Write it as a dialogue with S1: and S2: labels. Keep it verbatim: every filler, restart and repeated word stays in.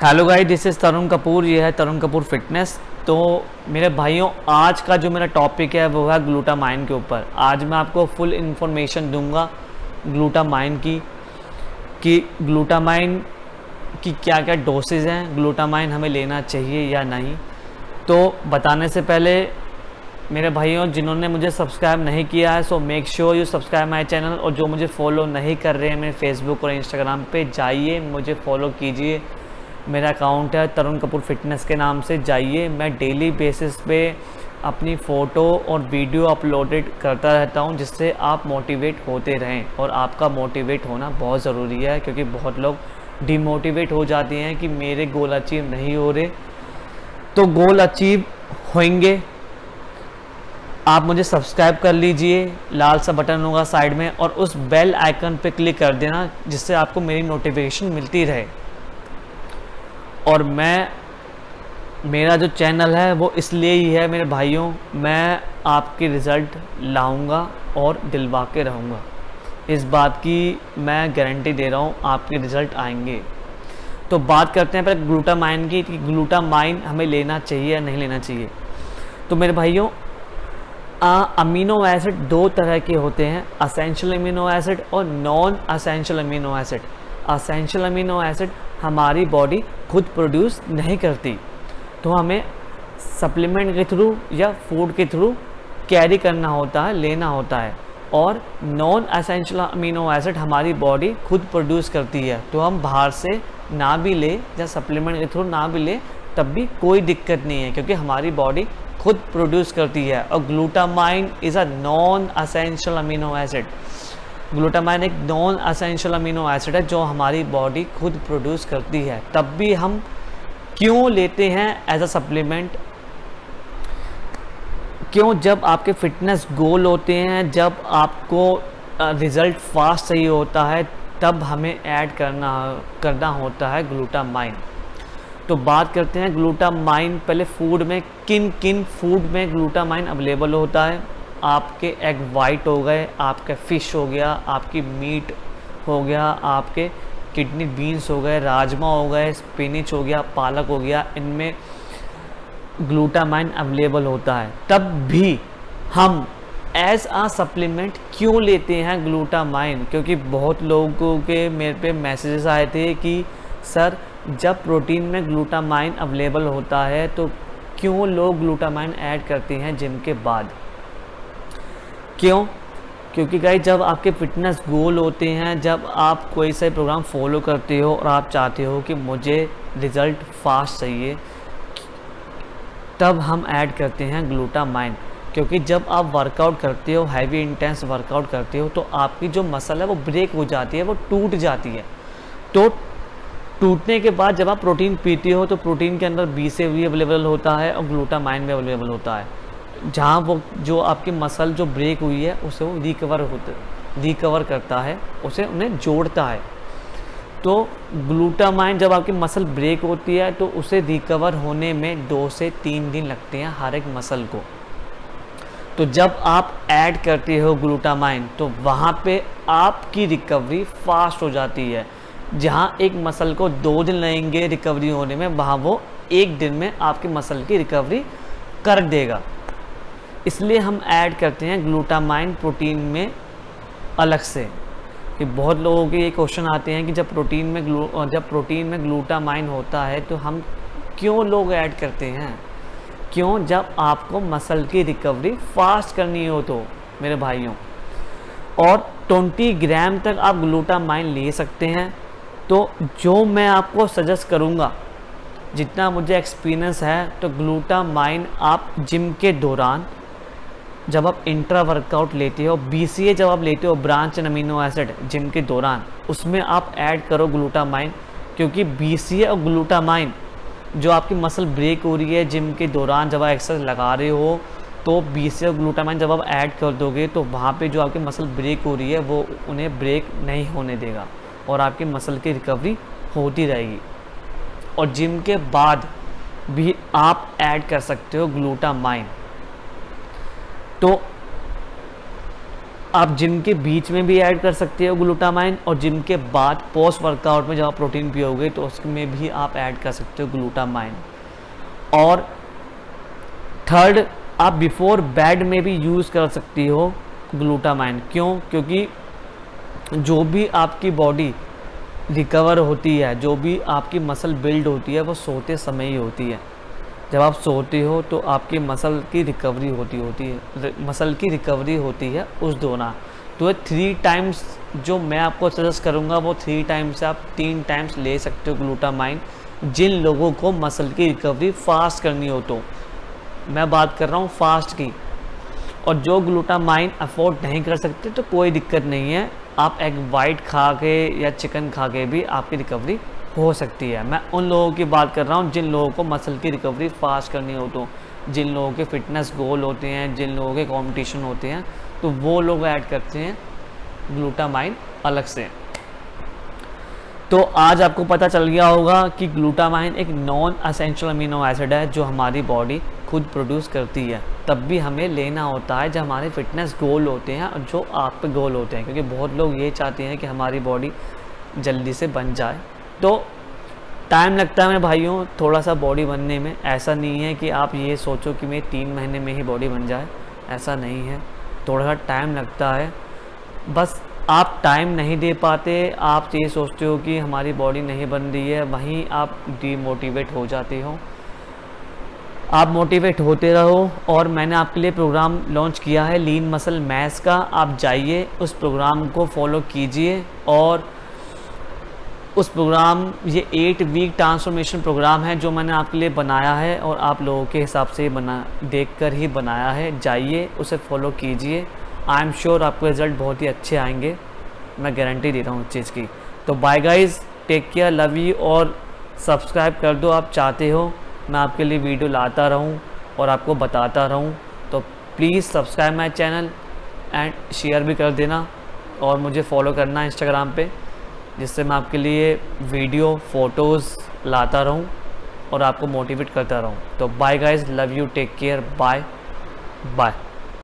S1: Hello guys, this is Tarun Kapoor. ये है Tarun Kapoor fitness. तो मेरे भाइयों, आज का जो मेरा टॉपिक है वो है ग्लूटामाइन के ऊपर। आज मैं आपको फुल इन्फॉर्मेशन दूंगा ग्लूटामाइन की कि ग्लूटामाइन की क्या क्या डोसेज हैं, ग्लूटामाइन हमें लेना चाहिए या नहीं। तो बताने से पहले मेरे भाइयों, जिन्होंने मुझे सब्सक्राइब नहीं किया है so make sure you subscribe my channel. और जो मुझे फॉलो नहीं कर रहे हैं मेरे फेसबुक और इंस्टाग्राम पे, जाइए मुझे फॉलो कीजिए। मेरा अकाउंट है तरुण कपूर फिटनेस के नाम से, जाइए। मैं डेली बेसिस पे अपनी फ़ोटो और वीडियो अपलोडेड करता रहता हूं, जिससे आप मोटिवेट होते रहें। और आपका मोटिवेट होना बहुत ज़रूरी है, क्योंकि बहुत लोग डिमोटिवेट हो जाते हैं कि मेरे गोल अचीव नहीं हो रहे। तो गोल अचीव होंगे। आप मुझे सब्सक्राइब कर लीजिए, लाल सा बटन होगा साइड में, और उस बेल आइकन पे क्लिक कर देना, जिससे आपको मेरी नोटिफिकेशन मिलती रहे। और मैं मेरा जो चैनल है वो इसलिए ही है मेरे भाइयों, मैं आपके रिज़ल्ट लाऊंगा और दिलवा के रहूँगा। इस बात की मैं गारंटी दे रहा हूँ, आपके रिज़ल्ट आएंगे। तो बात करते हैं पहले ग्लूटामाइन की कि ग्लूटामाइन हमें लेना चाहिए या नहीं लेना चाहिए। तो मेरे भाइयों, अमीनो एसिड दो तरह के होते हैं, असेंशियल अमीनो एसिड और non essential amino acid. Essential amino acid हमारी बॉडी खुद प्रोड्यूस नहीं करती, तो हमें सप्लीमेंट के थ्रू या फूड के थ्रू कैरी करना होता है, लेना होता है। और नॉन असेंशियल अमीनो एसिड हमारी बॉडी खुद प्रोड्यूस करती है, तो हम बाहर से ना भी ले या सप्लीमेंट के थ्रू ना भी ले तब भी कोई दिक्कत नहीं है, क्योंकि हमारी बॉडी खुद प्रोड्यूस करती है। और glutamine is a non essential amino acid. Glutamine एक नॉन असेंशियल अमीनो एसिड है जो हमारी बॉडी खुद प्रोड्यूस करती है। तब भी हम क्यों लेते हैं एज अ सप्लीमेंट? क्यों? जब आपके फिटनेस गोल होते हैं, जब आपको रिज़ल्ट फास्ट चाहिए होता है, तब हमें ऐड करना करना होता है ग्लूटामाइन। तो बात करते हैं ग्लूटामाइन। पहले फूड में किन किन फूड में ग्लूटामाइन अवेलेबल होता है। आपके एग वाइट हो गए, आपका फ़िश हो गया, आपकी मीट हो गया, आपके किडनी बीन्स हो गए, राजमा हो गए, स्पिनिच हो गया, पालक हो गया, इनमें ग्लूटामाइन अवेलेबल होता है। तब भी हम एज आ सप्लीमेंट क्यों लेते हैं ग्लूटामाइन? क्योंकि बहुत लोगों के मेरे पे मैसेजेस आए थे कि सर, जब प्रोटीन में ग्लूटामाइन अवेलेबल होता है तो क्यों लोग ग्लूटामाइन ऐड करते हैं जिम के बाद? क्यों? क्योंकि गाइस, जब आपके फिटनेस गोल होते हैं, जब आप कोई सा प्रोग्राम फॉलो करते हो और आप चाहते हो कि मुझे रिज़ल्ट फास्ट चाहिए, तब हम ऐड करते हैं ग्लूटामाइन। क्योंकि जब आप वर्कआउट करते हो, हैवी इंटेंस वर्कआउट करते हो, तो आपकी जो मसल है वो ब्रेक हो जाती है, वो टूट जाती है। तो टूटने के बाद जब आप प्रोटीन पीते हो तो प्रोटीन के अंदर बी से भी अवेलेबल होता है और ग्लूटामाइन भी अवेलेबल होता है, जहाँ वो जो आपकी मसल जो ब्रेक हुई है उसे वो रिकवर होते रिकवर करता है, उसे उन्हें जोड़ता है। तो ग्लूटामाइन जब आपकी मसल ब्रेक होती है तो उसे रिकवर होने में दो से तीन दिन लगते हैं हर एक मसल को। तो जब आप ऐड करते हो ग्लूटामाइन तो वहाँ पे आपकी रिकवरी फास्ट हो जाती है। जहाँ एक मसल को दो दिन लगेंगे रिकवरी होने में, वहाँ वो एक दिन में आपकी मसल की रिकवरी कर देगा। इसलिए हम ऐड करते हैं ग्लूटामाइन प्रोटीन में अलग से। कि बहुत लोगों के ये क्वेश्चन आते हैं कि जब प्रोटीन में ग्लू जब प्रोटीन में ग्लूटामाइन होता है तो हम क्यों लोग ऐड करते हैं? क्यों? जब आपको मसल की रिकवरी फास्ट करनी हो तो मेरे भाइयों। और बीस ग्राम तक आप ग्लूटामाइन ले सकते हैं। तो जो मैं आपको सजेस्ट करूँगा, जितना मुझे एक्सपीरियंस है, तो ग्लूटामाइन आप जिम के दौरान जब आप इंट्रा वर्कआउट लेते हो, बीसीए जब आप लेते हो, branch and amino acid, gym के दौरान उसमें आप ऐड करो ग्लूटामाइन। क्योंकि बीसीए और ग्लूटामाइन जो आपकी मसल ब्रेक हो रही है जिम के दौरान, जब आप एक्सरसाइज लगा रहे हो, तो बीसीए और ग्लूटामाइन जब आप ऐड कर दोगे तो वहाँ पे जो आपकी मसल ब्रेक हो रही है वो उन्हें ब्रेक नहीं होने देगा और आपकी मसल की रिकवरी होती रहेगी। और जिम के बाद भी आप ऐड कर सकते हो ग्लूटामाइन। तो आप जिम के बीच में भी ऐड कर सकते हो ग्लूटामाइन, और जिम के बाद पोस्ट वर्कआउट में जब आप प्रोटीन पियोगे तो उसमें भी आप ऐड कर सकते हो ग्लूटामाइन। और थर्ड, आप बिफोर बेड में भी यूज़ कर सकती हो ग्लूटामाइन। क्यों? क्योंकि जो भी आपकी बॉडी रिकवर होती है, जो भी आपकी मसल बिल्ड होती है, वो सोते समय ही होती है। जब आप सोते हो तो आपकी मसल की रिकवरी होती होती है मसल की रिकवरी होती है उस दौरान। तो ये थ्री टाइम्स जो मैं आपको सजेस्ट करूँगा वो थ्री टाइम्स से आप तीन टाइम्स ले सकते हो ग्लूटामाइन, जिन लोगों को मसल की रिकवरी फास्ट करनी हो। तो मैं बात कर रहा हूँ फास्ट की। और जो ग्लूटामाइन अफोर्ड नहीं कर सकते तो कोई दिक्कत नहीं है, आप एग वाइट खा के या चिकन खा के भी आपकी रिकवरी हो सकती है। मैं उन लोगों की बात कर रहा हूँ जिन लोगों को मसल की रिकवरी फास्ट करनी हो, तो जिन लोगों के फिटनेस गोल होते हैं, जिन लोगों के कंपटीशन होते हैं, तो वो लोग ऐड करते हैं ग्लूटामाइन अलग से। तो आज आपको पता चल गया होगा कि ग्लूटामाइन एक नॉन एसेंशियल अमीनो एसिड है जो हमारी बॉडी खुद प्रोड्यूस करती है, तब भी हमें लेना होता है जब हमारे फिटनेस गोल होते हैं और जो आप पे गोल होते हैं। क्योंकि बहुत लोग ये चाहते हैं कि हमारी बॉडी जल्दी से बन जाए, तो टाइम लगता है मेरे भाइयों थोड़ा सा बॉडी बनने में। ऐसा नहीं है कि आप ये सोचो कि मेरी तीन महीने में ही बॉडी बन जाए, ऐसा नहीं है, थोड़ा सा टाइम लगता है। बस आप टाइम नहीं दे पाते, आप ये सोचते हो कि हमारी बॉडी नहीं बन रही है, वहीं आप डीमोटिवेट हो जाते हो। आप मोटिवेट होते रहो। और मैंने आपके लिए प्रोग्राम लॉन्च किया है लीन मसल मैस का, आप जाइए उस प्रोग्राम को फॉलो कीजिए। और उस प्रोग्राम ये एट वीक ट्रांसफॉर्मेशन प्रोग्राम है जो मैंने आपके लिए बनाया है और आप लोगों के हिसाब से बना देखकर ही बनाया है। जाइए उसे फॉलो कीजिए, आई एम श्योर आपको रिज़ल्ट बहुत ही अच्छे आएंगे, मैं गारंटी दे रहा हूँ इस चीज़ की। तो bye guys, take care, love you. और सब्सक्राइब कर दो आप चाहते हो मैं आपके लिए वीडियो लाता रहूं और आपको बताता रहूं, तो please subscribe my channel and share भी कर देना। और मुझे फॉलो करना इंस्टाग्राम पे, जिससे मैं आपके लिए वीडियो फ़ोटोज़ लाता रहूं और आपको मोटिवेट करता रहूं। तो bye guys, love you, take care, bye bye.